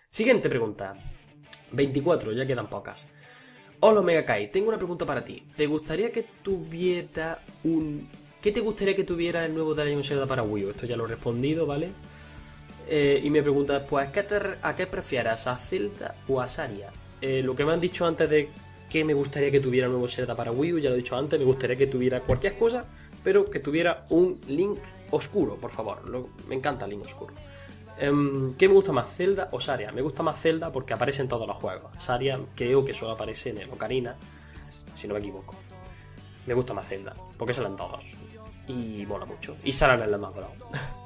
Siguiente pregunta. 24, ya quedan pocas. Hola Omega Kai, tengo una pregunta para ti. ¿Te gustaría que tuviera un... ¿Qué te gustaría que tuviera el nuevo The Legend of Zelda para Wii U? Esto ya lo he respondido, ¿vale? Y me pregunta, pues, ¿a qué prefieras? ¿A Zelda o a Saria? Lo que me han dicho antes de que me gustaría que tuviera el nuevo Zelda para Wii U, ya lo he dicho antes, me gustaría que tuviera cualquier cosa, pero que tuviera un Link oscuro, por favor. Me encanta Link oscuro. ¿Qué me gusta más, Zelda o Saria? Me gusta más Zelda porque aparece en todos los juegos. Saria creo que solo aparece en el Ocarina, si no me equivoco. Me gusta más Zelda, porque salen todos. Y mola mucho. Y salen en la más bravo.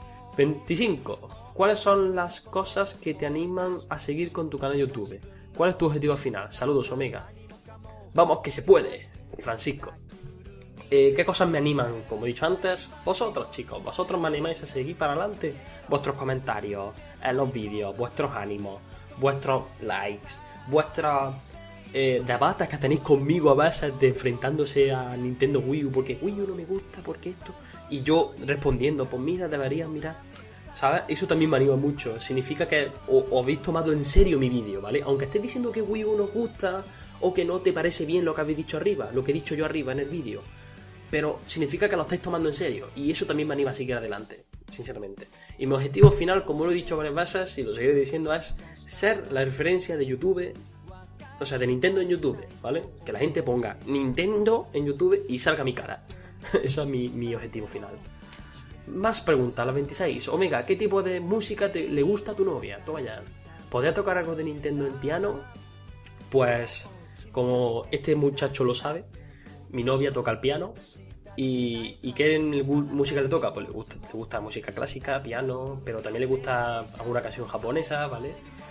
25. ¿Cuáles son las cosas que te animan a seguir con tu canal de YouTube? ¿Cuál es tu objetivo final? Saludos, Omega. Vamos, que se puede, Francisco. ¿Qué cosas me animan? Como he dicho antes, vosotros, chicos. Vosotros me animáis a seguir para adelante. Vuestros comentarios en los vídeos, vuestros ánimos, vuestros likes, vuestros debates que tenéis conmigo a veces de enfrentándose a Nintendo Wii U, porque Wii U no me gusta, porque esto... Y yo respondiendo, pues mira, deberías mirar, ¿sabes? Eso también me anima mucho. Significa que os habéis tomado en serio mi vídeo, ¿vale? Aunque estéis diciendo que Wii U no os gusta o que no te parece bien lo que habéis dicho arriba, lo que he dicho yo arriba en el vídeo, pero significa que lo estáis tomando en serio y eso también me anima a seguir adelante, sinceramente. Y mi objetivo final, como lo he dicho varias veces y lo seguiré diciendo, es ser la referencia de YouTube, o sea, de Nintendo en YouTube, ¿vale? Que la gente ponga Nintendo en YouTube y salga mi cara. Eso es mi objetivo final. Más preguntas, la 26. Omega, ¿qué tipo de música le gusta a tu novia? Toma ya. ¿Podría tocar algo de Nintendo en piano? Pues, como este muchacho lo sabe, mi novia toca el piano. ¿Y qué música le toca? Pues le gusta música clásica, piano, pero también le gusta alguna canción japonesa, ¿vale?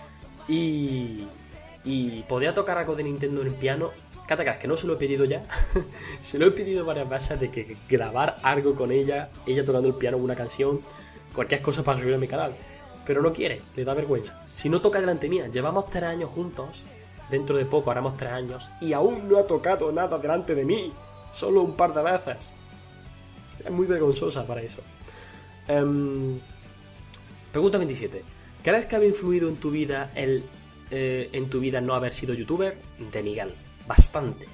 Y podría tocar algo de Nintendo en el piano. Catacas, que no se lo he pedido ya. Se lo he pedido varias veces de que grabar algo con ella tocando el piano, una canción, cualquier cosa para subir a mi canal. Pero no quiere, le da vergüenza. Si no toca delante mía, llevamos 3 años juntos, dentro de poco haremos 3 años, y aún no ha tocado nada delante de mí. Solo un par de veces. Es muy vergonzosa para eso. Pregunta 27. ¿Crees que ha influido en tu vida no haber sido youtuber? De Miguel. Bastante.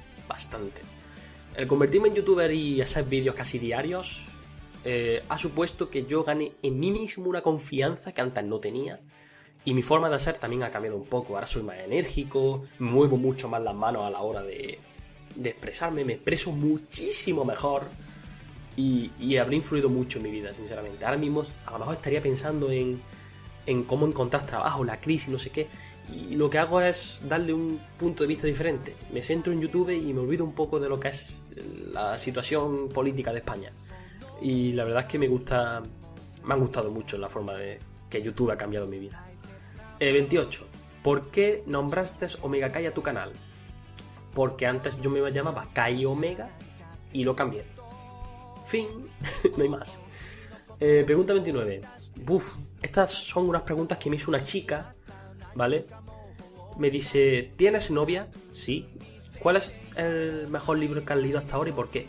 El convertirme en youtuber y hacer vídeos casi diarios ha supuesto que yo gane en mí mismo una confianza que antes no tenía. Y mi forma de hacer también ha cambiado un poco. Ahora soy más enérgico, muevo mucho más las manos a la hora de expresarme, me expreso muchísimo mejor y habrá influido mucho en mi vida, sinceramente. Ahora mismo a lo mejor estaría pensando en cómo encontrar trabajo, la crisis, no sé qué, y lo que hago es darle un punto de vista diferente. Me centro en YouTube y me olvido un poco de lo que es la situación política de España, y la verdad es que me han gustado mucho la forma de que YouTube ha cambiado mi vida. 28. ¿Por qué nombraste Omega Kai a tu canal? Porque antes yo me llamaba Kai Omega y lo cambié. Fin. No hay más. Pregunta 29. Estas son unas preguntas que me hizo una chica, ¿vale? Me dice, ¿tienes novia? Sí. ¿Cuál es el mejor libro que has leído hasta ahora y por qué?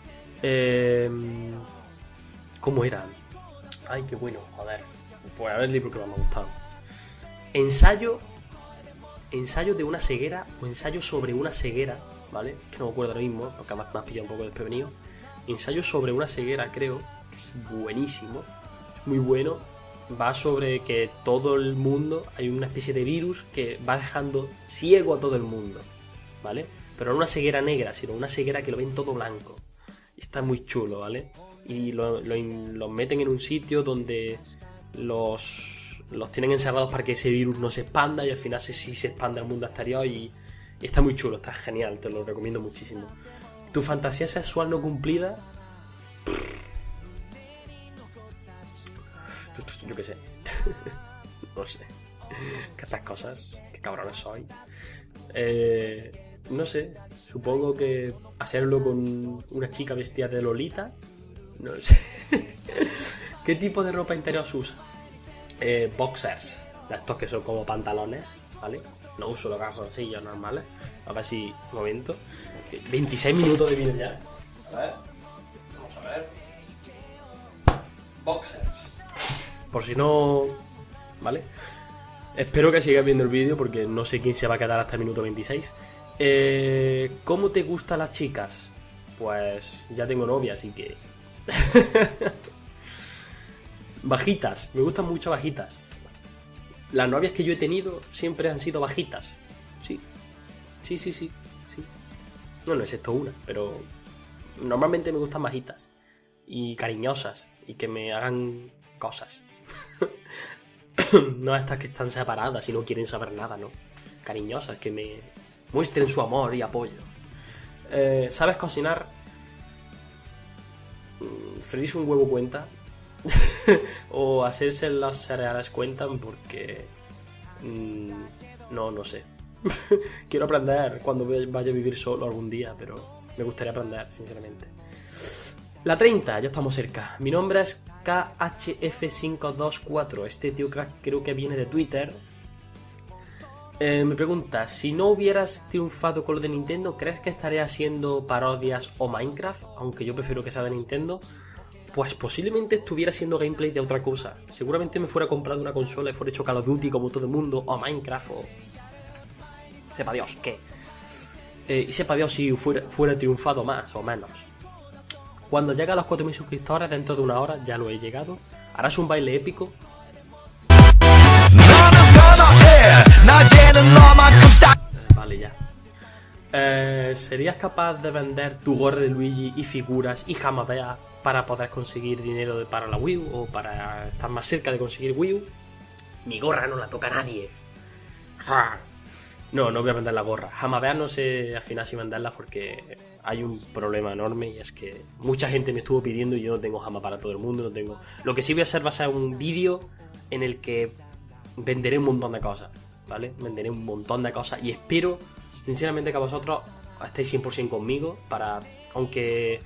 ¿Cómo era? Ay, qué bueno, joder. Pues a ver el libro que más me ha gustado. Ensayo de una ceguera o ensayo sobre una ceguera, ¿vale? Que no me acuerdo ahora mismo, porque me has pillado un poco desprevenido. Ensayo sobre una ceguera, creo, que es buenísimo, muy bueno. Va sobre que todo el mundo, hay una especie de virus que va dejando ciego a todo el mundo, ¿vale? Pero no una ceguera negra, sino una ceguera que lo ven todo blanco. Y está muy chulo, ¿vale? Y los meten en un sitio donde los tienen encerrados para que ese virus no se expanda, y al final sí se expande al mundo exterior, y está muy chulo, está genial, te lo recomiendo muchísimo. ¿Tu fantasía sexual no cumplida? Yo qué sé. No sé. ¿Qué estas cosas? ¿Qué cabrones sois? No sé. Supongo que hacerlo con una chica vestida de Lolita. No sé. ¿Qué tipo de ropa interior usa? Boxers. De estos que son como pantalones, ¿vale? No uso los calzoncillos normales. A ver si... Un momento. 26 minutos de vídeo ya. A ver. Vamos a ver. Boxers. Por si no... ¿Vale? Espero que sigas viendo el vídeo porque no sé quién se va a quedar hasta el minuto 26. ¿Cómo te gustan las chicas? Pues ya tengo novia, así que... Bajitas, me gustan mucho bajitas. Las novias que yo he tenido siempre han sido bajitas. Sí. No excepto una, pero normalmente me gustan bajitas y cariñosas y que me hagan cosas. No estas que están separadas y no quieren saber nada, ¿no? Cariñosas, que me muestren su amor y apoyo. ¿Sabes cocinar? ¿Freírse un huevo cuenta? O hacerse las cereales cuentan, porque... no sé. Quiero aprender cuando vaya a vivir solo algún día, pero me gustaría aprender, sinceramente. La 30, ya estamos cerca. Mi nombre es KHF524. Este tío creo que viene de Twitter. Me pregunta, si no hubieras triunfado con lo de Nintendo, ¿crees que estaría haciendo parodias o Minecraft? Aunque yo prefiero que sea de Nintendo. Pues posiblemente estuviera haciendo gameplay de otra cosa. Seguramente me fuera comprando una consola y fuera hecho Call of Duty como todo el mundo, o Minecraft, o... sepa Dios qué. Y sepa Dios si fuera triunfado más o menos. Cuando llegue a los 4.000 suscriptores, dentro de una hora, ya lo he llegado, harás un baile épico. Vale, ya. ¿Serías capaz de vender tu gorra de Luigi y figuras y Hamabea para poder conseguir dinero para la Wii U, o para estar más cerca de conseguir Wii U? Mi gorra no la toca nadie. No voy a vender la gorra. Hamabea no sé al final si venderla, porque hay un problema enorme, y es que mucha gente me estuvo pidiendo y yo no tengo Hama para todo el mundo, no tengo. Lo que sí voy a hacer va a ser un vídeo en el que venderé un montón de cosas, ¿vale? Venderé un montón de cosas y espero sinceramente que vosotros estéis 100% conmigo para... Aunque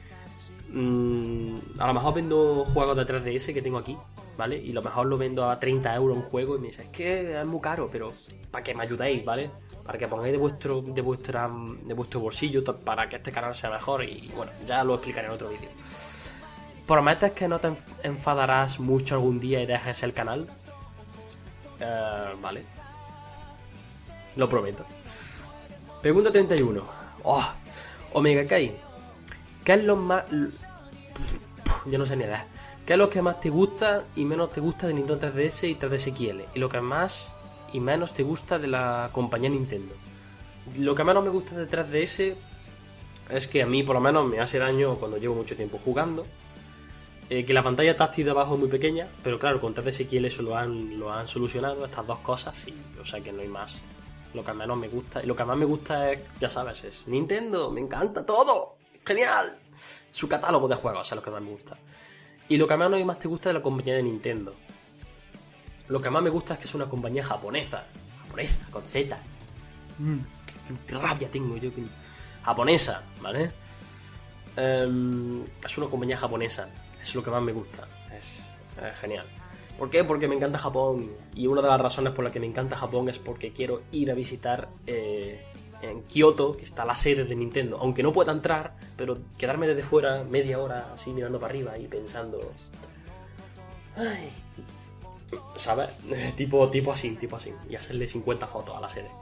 a lo mejor vendo juegos de 3DS que tengo aquí, ¿vale? Y a lo mejor lo vendo a 30 euros un juego y me dice, es que es muy caro, pero para que me ayudéis, ¿vale? Para que pongáis de vuestro bolsillo, para que este canal sea mejor. Y bueno, ya lo explicaré en otro vídeo. ¿Prometes que no te enfadarás mucho algún día y dejes el canal? Vale. Lo prometo. Pregunta 31. Omega Kai, ¿qué es lo más... yo no sé ni idea. ¿Qué es lo que más te gusta y menos te gusta de Nintendo 3DS y 3DS XL? Y lo que más y menos te gusta de la compañía Nintendo. Lo que menos me gusta de 3DS es que a mí por lo menos me hace daño cuando llevo mucho tiempo jugando. Que la pantalla táctil de abajo es muy pequeña, pero claro, con 3DS XL eso lo han solucionado, estas dos cosas, y o sea que no hay más. Lo que menos me gusta, y lo que más me gusta es, ya sabes, es Nintendo, me encanta todo, genial. Su catálogo de juegos es lo que más me gusta. Y lo que menos y más te gusta de la compañía de Nintendo. Lo que más me gusta es que es una compañía japonesa, con Z. Qué rabia tengo yo. Japonesa, ¿vale? Es una compañía japonesa, es lo que más me gusta, es genial. ¿Por qué? Porque me encanta Japón, y una de las razones por las que me encanta Japón es porque quiero ir a visitar en Kioto, que está la sede de Nintendo, aunque no pueda entrar, pero quedarme desde fuera media hora así mirando para arriba y pensando, ay, ¿sabes? tipo así, y hacerle 50 fotos a la sede.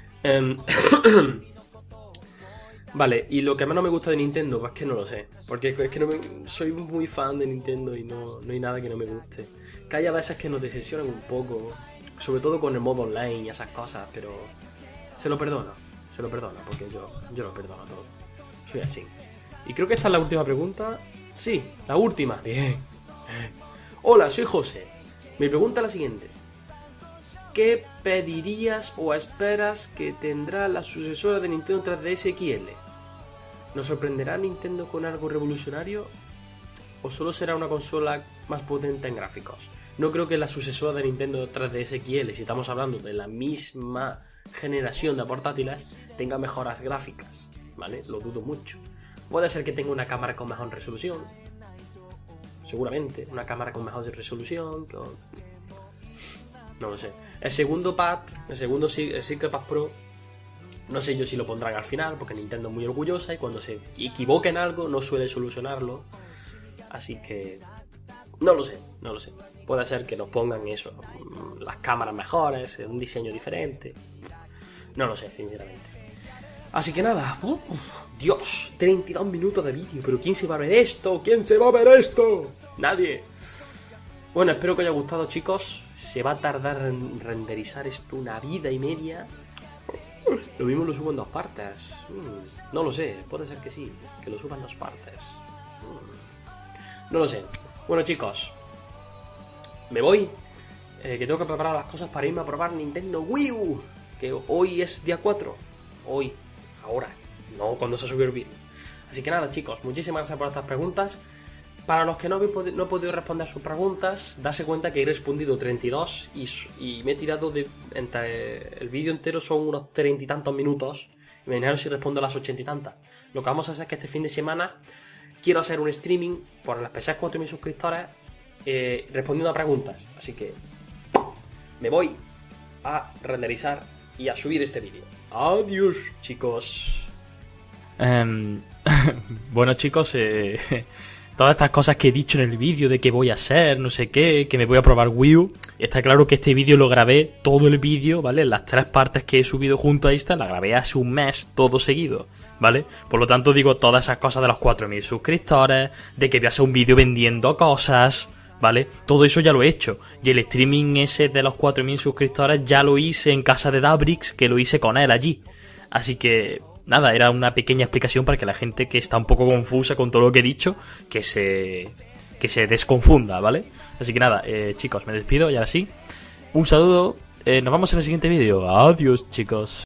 Vale, y lo que menos me gusta de Nintendo, pues es que no lo sé, porque es que soy muy fan de Nintendo y no hay nada que no me guste. Que hay a veces que nos decepcionan un poco, sobre todo con el modo online y esas cosas, pero se lo perdono, porque yo lo perdono todo. Soy así. Y creo que esta es la última pregunta. Sí, la última. Bien. Hola, soy José. Mi pregunta es la siguiente. ¿Qué pedirías o esperas que tendrá la sucesora de Nintendo 3DS XL? ¿Nos sorprenderá Nintendo con algo revolucionario? ¿O solo será una consola más potente en gráficos? No creo que la sucesora de Nintendo 3DS XL, si estamos hablando de la misma generación de portátiles, tenga mejoras gráficas, ¿vale? Lo dudo mucho. Puede ser que tenga una cámara con mejor resolución. Seguramente, una cámara con mejor resolución. No lo sé. El segundo Secret Pad Pro, no sé yo si lo pondrán al final, porque Nintendo es muy orgullosa y cuando se equivoca en algo no suele solucionarlo. Así que no lo sé. puede ser que nos pongan eso, las cámaras mejores, un diseño diferente. No lo sé, sinceramente. Así que nada, Dios, 32 minutos de vídeo, pero ¿quién se va a ver esto? ¿Quién se va a ver esto? Nadie. Bueno, espero que os haya gustado, chicos. Se va a tardar en renderizar esto una vida y media. Lo mismo lo subo en 2 partes. No lo sé, puede ser que sí, que lo suba en 2 partes. No lo sé. Bueno, chicos, me voy. Que tengo que preparar las cosas para irme a probar Nintendo Wii U. Que hoy es día 4. Hoy, ahora, no cuando se subió el vídeo. Así que nada, chicos, muchísimas gracias por estas preguntas. Para los que no he podido responder sus preguntas, darse cuenta que he respondido 32 y me he tirado entre el vídeo entero son unos 30 y tantos minutos. Imaginaros si respondo a las 80 y tantas. Lo que vamos a hacer es que este fin de semana quiero hacer un streaming por las especial 4.000 suscriptores respondiendo a preguntas. Así que me voy a renderizar y a subir este vídeo. Adiós, chicos. Bueno, chicos, todas estas cosas que he dicho en el vídeo de que voy a hacer, no sé qué, que me voy a probar Wii U, está claro que este vídeo lo grabé, todo el vídeo, ¿vale? Las 3 partes que he subido junto a esta, la grabé hace un mes, todo seguido, ¿vale? Por lo tanto digo todas esas cosas de los 4.000 suscriptores, de que voy a hacer un vídeo vendiendo cosas, ¿vale? Todo eso ya lo he hecho. Y el streaming ese de los 4.000 suscriptores ya lo hice en casa de Dabrix, que lo hice con él allí. Así que nada, era una pequeña explicación para que la gente que está un poco confusa con todo lo que he dicho, que se desconfunda, ¿vale? Así que nada, chicos, me despido y ahora sí. Un saludo, nos vemos en el siguiente vídeo. Adiós, chicos.